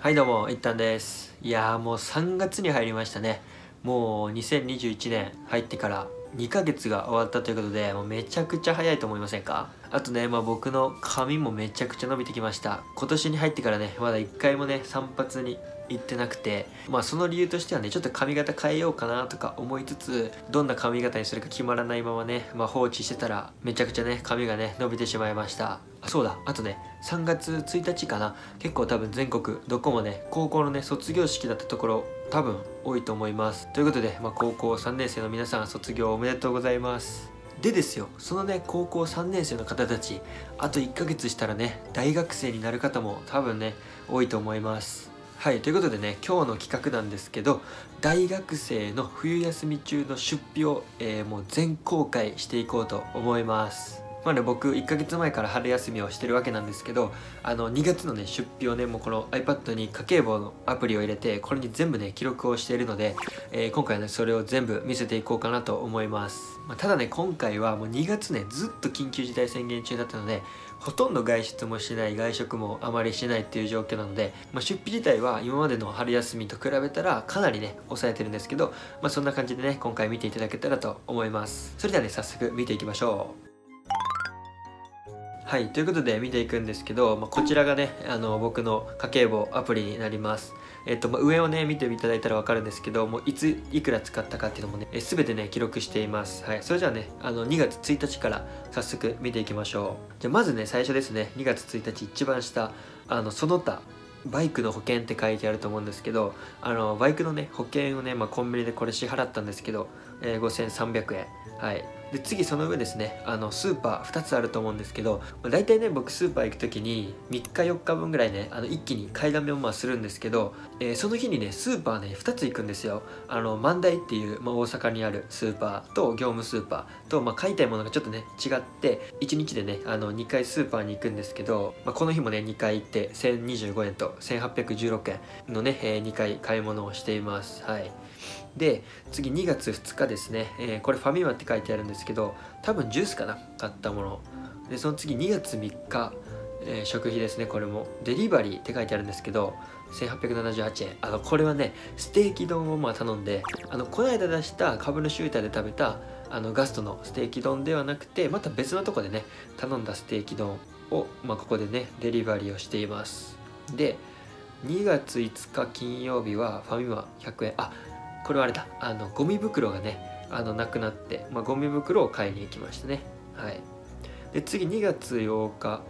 はいどうも、一旦です。いやーもう3月に入りましたね。もう2021年入ってから2ヶ月が終わったということで、もうめちゃくちゃ早いと思いませんか？あとね、僕の髪もめちゃくちゃ伸びてきました。今年に入ってからね、まだ1回もね、散髪に行ってなくて、その理由としてはね、ちょっと髪型変えようかなとか思いつつ、どんな髪型にするか決まらないままね、放置してたら、めちゃくちゃね、髪がね、伸びてしまいました。そうだ、あとね、3月1日かな、結構多分全国どこもね、高校のね、卒業式だったところ、多分多いと思います。ということで、高校3年生の皆さん、卒業おめでとうございます。でですよ、そのね、高校3年生の方たち、あと1ヶ月したらね、大学生になる方も多分ね、多いと思います。はい、ということでね、今日の企画なんですけど、大学生の冬休み中の出費を、もう全公開していこうと思います。僕1ヶ月前から春休みをしてるわけなんですけど、2月のね出費をね、もうこの iPad に家計簿のアプリを入れて、これに全部ね記録をしているので、今回はねそれを全部見せていこうかなと思います。ただね、今回はもう2月ねずっと緊急事態宣言中だったので、ほとんど外出もしない、外食もあまりしないっていう状況なので、出費自体は今までの春休みと比べたらかなりね抑えてるんですけど、そんな感じでね今回見ていただけたらと思います。それではね早速見ていきましょう。はい、ということで見ていくんですけど、こちらがね、僕の家計簿アプリになります。上をね、見ていただいたらわかるんですけど、もういくら使ったかっていうのもね、すべてね、記録しています。はい、それじゃあね、2月1日から早速見ていきましょう。じゃあまずね、最初ですね、2月1日一番下、その他、バイクの保険って書いてあると思うんですけど、バイクのね、保険をね、コンビニでこれ支払ったんですけど、5300円。はい。で、次その上ですね、スーパー2つあると思うんですけど、大体ね、僕スーパー行く時に3日4日分ぐらいね、一気に買いだめをするんですけど、その日にね、スーパーね、2つ行くんですよ。万代っていう、大阪にあるスーパーと業務スーパーと、買いたいものがちょっとね、違って、1日でね、2回スーパーに行くんですけど、この日もね、2回行って1025円と1816円のね、2回買い物をしています。はい。で、次2月2日ですね、これファミマって書いてあるんですけど、多分ジュースかな、買ったもので。その次2月3日、食費ですね。これもデリバリーって書いてあるんですけど、1878円。これはねステーキ丼を頼んで、この間出した株主優待で食べたガストのステーキ丼ではなくて、また別のとこでね頼んだステーキ丼を、ここでねデリバリーをしています。で、2月5日金曜日はファミマ100円。これはあれだ、ゴミ袋がねなくなって、ゴミ袋を買いに行きましたね。はい。で、次2月8日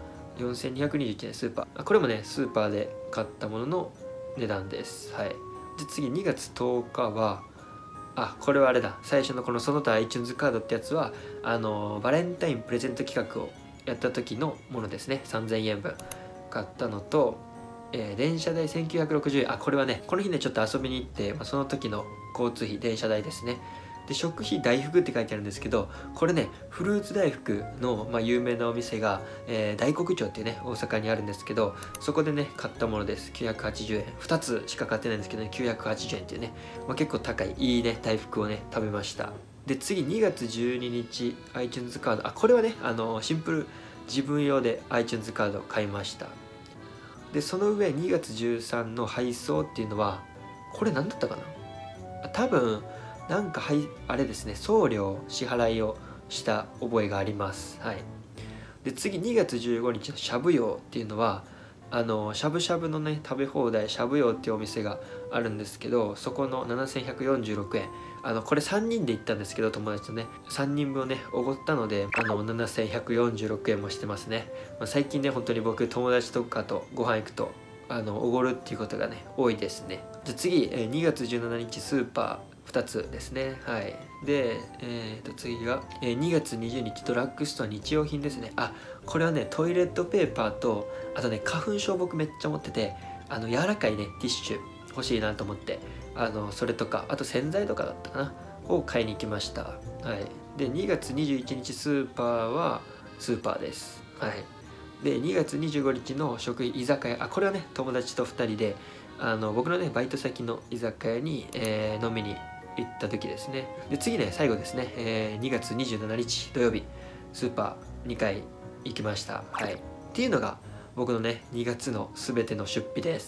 4221円スーパー。これもねスーパーで買ったものの値段です。はい。で、次2月10日はこれはあれだ、最初のこのその他 iTunes カードってやつはバレンタインプレゼント企画をやった時のものですね。3000円分買ったのと、電車代1960円。これはねこの日ねちょっと遊びに行って、その時の交通費、電車代ですね。で、食費大福って書いてあるんですけど、これねフルーツ大福の、有名なお店が、大黒町っていうね大阪にあるんですけど、そこでね買ったものです。980円。2つしか買ってないんですけどね、980円っていうね、結構高いいいね大福をね食べました。で、次2月12日 iTunes カード。これはねシンプル自分用で iTunes カードを買いました。で、その上2月13の配送っていうのは、これ何だったかな、多分なんかあれですね、送料支払いをした覚えがあります。はい。で、次2月15日のしゃぶ葉っていうのは、しゃぶしゃぶのね食べ放題しゃぶ葉っていうお店があるんですけど、そこの7146円。これ3人で行ったんですけど、友達とね3人分をねおごったので、7146円もしてますね。最近ね本当に僕友達とかとご飯行くとおごるっていうことがね多いですね。じゃあ次、2月17日スーパー2つですね。はい。で、次が、2月20日ドラッグストア日用品ですね。これはねトイレットペーパーと、あとね花粉症僕めっちゃ持ってて、柔らかいねティッシュ欲しいなと思って、それとかあと洗剤とかだったかなを買いに行きました。はい。で、2月21日スーパーはスーパーです。はい。で、2月25日の食費居酒屋。これはね友達と2人で僕のねバイト先の居酒屋に、飲みに行った時ですね。で、次ね最後ですね、2月27日土曜日スーパー2回行きました。はい。っていうのが僕のね2月の全ての出費です。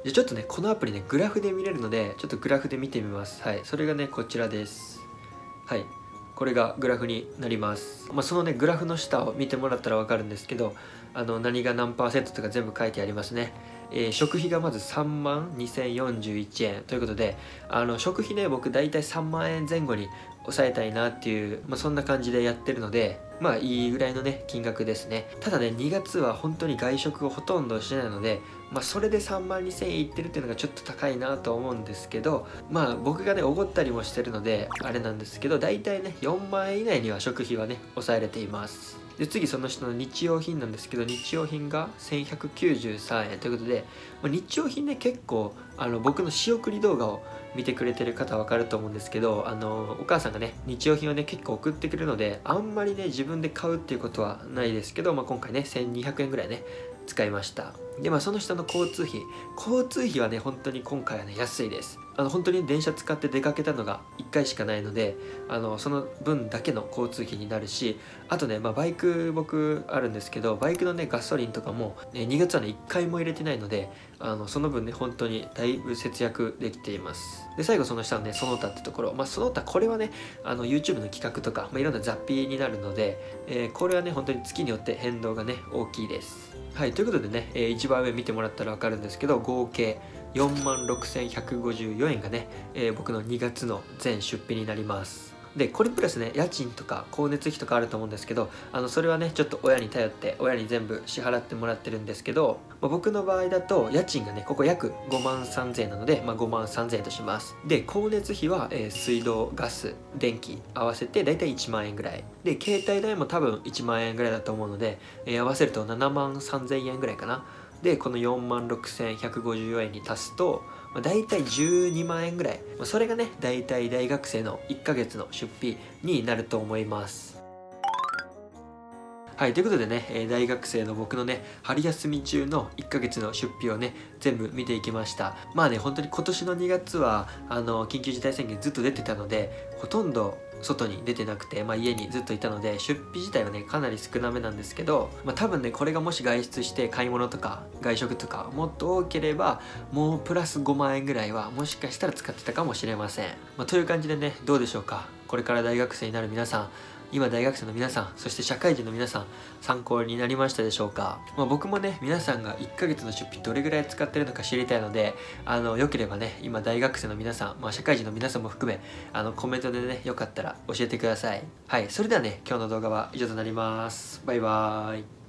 じゃあちょっとねこのアプリねグラフで見れるので、ちょっとグラフで見てみます。はい、それがねこちらです。はい、これがグラフになります。そのねグラフの下を見てもらったら分かるんですけど、何が何%とか全部書いてありますね。食費がまず3万2041円ということで、食費ね僕大体3万円前後に抑えたいなっていう、そんな感じでやってるので、いいぐらいのね金額ですね。ただね2月は本当に外食をほとんどしてないので、それで3万2000円いってるっていうのがちょっと高いなと思うんですけど、僕がねおごったりもしてるのであれなんですけど、大体ね4万円以内には食費はね抑えれています。で次その下の日用品なんですけど、日用品が1193円ということで、日用品ね結構僕の仕送り動画を見てくれてる方は分かると思うんですけど、お母さんがね日用品をね結構送ってくるので、あんまりね自分で買うっていうことはないですけど、今回ね1200円ぐらいね使いました。でその下の交通費はね本当に今回はね安いです。本当に電車使って出かけたのが1回しかないので、その分だけの交通費になるし、あとね、バイク僕あるんですけど、バイクのねガソリンとかも、2月はね1回も入れてないので、その分ね本当にだいぶ節約できています。で最後その下のねその他ってところ、その他これはねYouTube の企画とか、いろんな雑費になるので、これはね本当に月によって変動がね大きいです。はい、ということでね、一番上見てもらったら分かるんですけど、合計46,154円がね、僕の2月の全出費になります。でこれプラスね家賃とか光熱費とかあると思うんですけど、それはねちょっと親に頼って親に全部支払ってもらってるんですけど、僕の場合だと家賃がねここ約5万3000円なので、5万3000円とします。で光熱費は、水道ガス電気合わせてだいたい1万円ぐらいで、携帯代も多分1万円ぐらいだと思うので、合わせると7万3000円ぐらいかな。でこの4万6154円に足すと、だいたい12万円ぐらい、それがねだいたい大学生の1ヶ月の出費になると思います。はい、ということでね、大学生の僕のね春休み中の1ヶ月の出費をね全部見ていきました。本当に今年の2月は緊急事態宣言ずっと出てたので、ほとんど外に出てなくて、家にずっといたので出費自体はねかなり少なめなんですけど、多分ねこれがもし外出して買い物とか外食とかもっと多ければ、もうプラス5万円ぐらいはもしかしたら使ってたかもしれません。という感じでね、どうでしょうか。これから大学生になる皆さん、今大学生の皆さん、そして社会人の皆さん、参考になりましたでしょうか。僕もね皆さんが1ヶ月の出費どれぐらい使ってるのか知りたいので、よければね今大学生の皆さん、社会人の皆さんも含めコメントでねよかったら教えてください。はい、それではね今日の動画は以上となります。バイバーイ。